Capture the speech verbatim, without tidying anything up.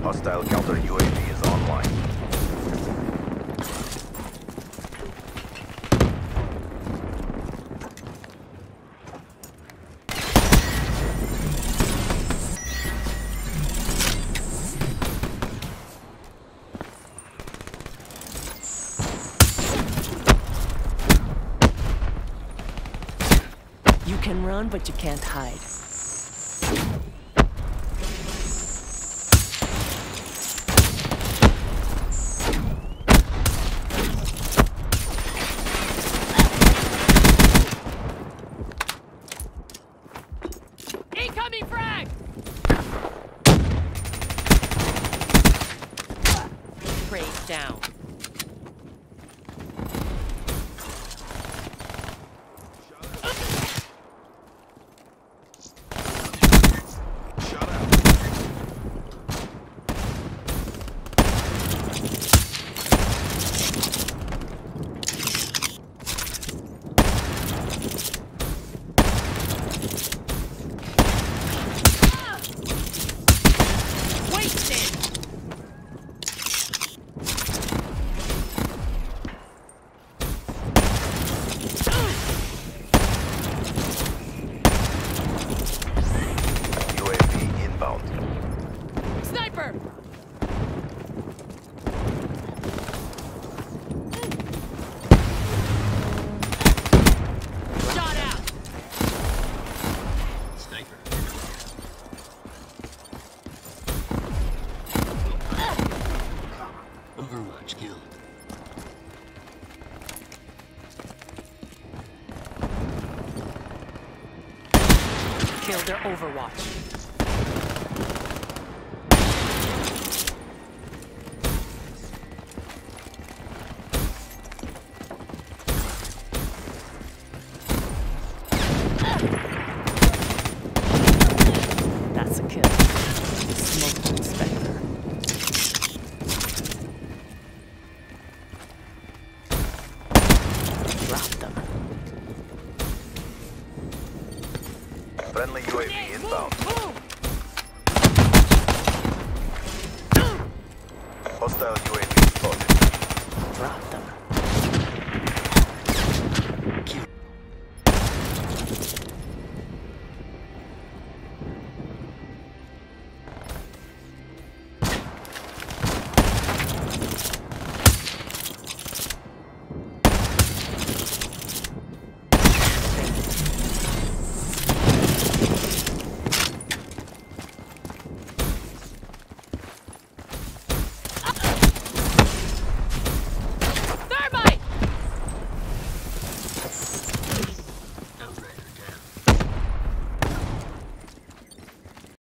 Hostile counter U A V is online. You can run, but you can't hide. Incoming frag! Prey down. Sniper! Shot out! Sniper. Overwatch killed. Kill their Overwatch. That's a kill. Smoke inspector. Drop them. Friendly U A V inbound. Hostile U A V